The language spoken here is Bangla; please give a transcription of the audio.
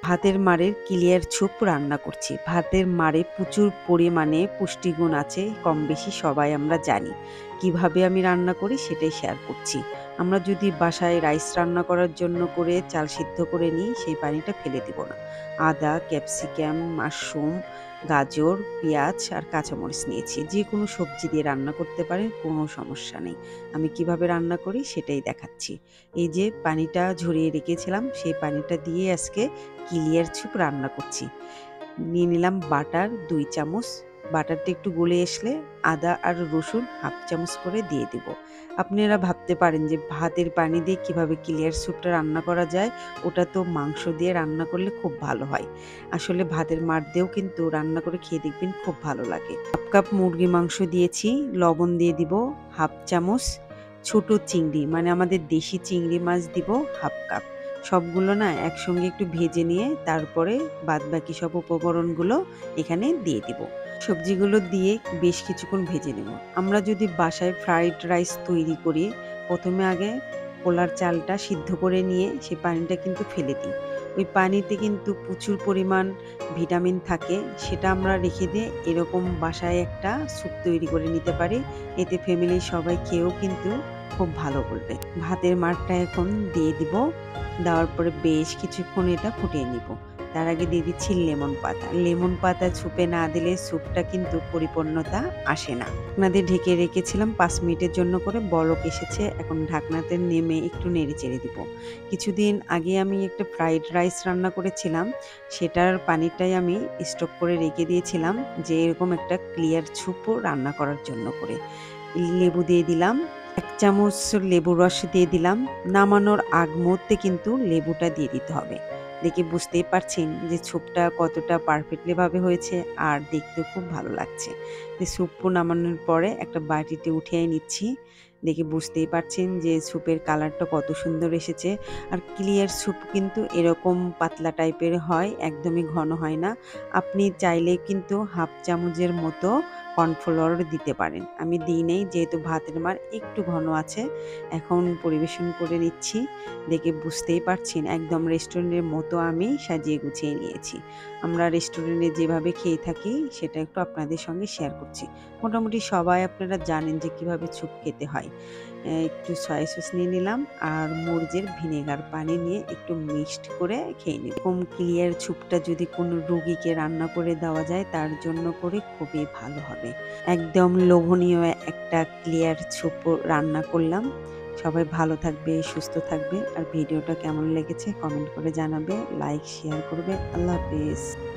ভাতের মাড়ের ক্লিয়ার স্যুপ রান্না করছি। ভাতের মাড়ে প্রচুর পরিমাণে পুষ্টিগুণ আছে, কম বেশি সবাই আমরা জানি। কিভাবে আমি রান্না করি সেটাই শেয়ার করছি। আমরা যদি বাসায় রাইস রান্না করার জন্য করে চাল সিদ্ধ করে নিই, সেই পানিটা ফেলে দিব না। আদা, ক্যাপসিকাম, মাশরুম, গাজর, পেঁয়াজ আর কাঁচামরিচ নিয়েছি। যেকোনো সবজি দিয়ে রান্না করতে পারেন, কোনো সমস্যা নেই। আমি কিভাবে রান্না করি সেটাই দেখাচ্ছি। এই যে পানিটা ঝরিয়ে রেখেছিলাম, সেই পানিটা দিয়ে আজকে ক্লিয়ার স্যুপ রান্না করছি। নিয়ে নিলাম বাটার ২ চামচ। বাটারটা একটু গলে আসলে আদা আর রসুন 1/2 চামচ করে দিয়ে দিব। আপনারা ভাবতে পারেন যে ভাতের পানি দিয়ে কিভাবে ক্লিয়ার স্যুপটা রান্না করা যায়, ওটা তো মাংস দিয়ে রান্না করলে খুব ভালো হয়। আসলে ভাতের মাড় দিয়েও কিন্তু রান্না করে খেয়ে দেখবেন খুব ভালো লাগে। 1/2 কাপ মুরগি মাংস দিয়েছি, লবণ দিয়ে দিব 1/2 চামচ, ছোট চিংড়ি মানে আমাদের দেশি চিংড়ি মাছ দিব 1/2 কাপ। সবগুলো না একসঙ্গে একটু ভেজে নিয়ে তারপরে বাদবাকি সব উপকরণগুলো এখানে দিয়ে দিব। সবজিগুলো দিয়ে বেশ কিছুক্ষণ ভেজে নেব। আমরা যদি বাসায় ফ্রাইড রাইস তৈরি করি, প্রথমে আগে পোলার চালটা সিদ্ধ করে নিয়ে সেই পানিটা কিন্তু ফেলে দিই। ওই পানিতে কিন্তু প্রচুর পরিমাণ ভিটামিন থাকে, সেটা আমরা রেখে দিয়ে এরকম বাসায় একটা স্যুপ তৈরি করে নিতে পারি। এতে ফ্যামিলির সবাই খেয়েও কিন্তু খুব ভালো বলবে। ভাতের মাড়টা এখন দিয়ে দিব। দেওয়ার পরে বেশ কিছুক্ষণ এটা ফুটিয়ে নিব। তার আগে দিয়ে দিচ্ছি লেমন পাতা। লেমন পাতা স্যুপে না দিলে স্যুপটা কিন্তু পরিপূর্ণতা আসে না। ঢাকনা দিয়ে ঢেকে রেখেছিলাম ৫ মিনিটের জন্য করে, বলক এসেছে। এখন ঢাকনাতে নেমে একটু নেড়েচেড়ে দিব। কিছুদিন আগে আমি একটা ফ্রাইড রাইস রান্না করেছিলাম, সেটার পানিটাই আমি স্টক করে রেখে দিয়েছিলাম যে এরকম একটা ক্লিয়ার স্যুপও রান্না করার জন্য করে। লেবু দিয়ে দিলাম, ১ চামচ লেবুর রস দিয়ে দিলাম। নামানোর আগ মুহূর্তে কিন্তু লেবুটা দিয়ে দিতে হবে। দেখে বুঝতেই পারছেন যে স্যুপটা কতটা পারফেক্টলি ভাবে হয়েছে আর দেখতেও খুব ভালো লাগছে। তো স্যুপ নামানোর পরে একটা বাটিতে উঠিয়ে নিচ্ছি। দেখে বুঝতেই পারছেন যে স্যুপের কালারটা কত সুন্দর এসেছে। আর ক্লিয়ার স্যুপ কিন্তু এরকম পাতলা টাইপের হয়, একদমই ঘন হয় না। আপনি চাইলে কিন্তু 1/2 চামচের মতো কর্নফ্লাওয়ার দিতে পারেন। আমি দিই নাই যেহেতু ভাতের মাড় একটু ঘন আছে। এখন পরিবেশন করে নিচ্ছি। দেখে বুঝতেই পারছেন একদম রেস্টুরেন্টের মতো আমি সাজিয়ে গুছিয়ে নিয়েছি। আমরা রেস্টুরেন্টে যেভাবে খেয়ে থাকি সেটা একটু আপনাদের সঙ্গে শেয়ার করছি। মোটামুটি সবাই আপনারা জানেন যে কিভাবে স্যুপ খেতে হয়। একটু সয়া সস নিয়ে নিলাম আর মরিচের ভিনেগার পানি নিয়ে একটু মিক্সড করে খেয়ে নিই। এরকম ক্লিয়ার স্যুপটা যদি কোনো রোগীকে রান্না করে দেওয়া যায় তার জন্য করে খুবই ভালো হবে। একদম লোভনীয় একটা ক্লিয়ার স্যুপ রান্না করলাম। সবাই ভালো থাকবে, সুস্থ থাকবে। আর ভিডিওটা কেমন লেগেছে কমেন্ট করে জানাবে, লাইক শেয়ার করবে। আল্লাহ হাফেজ।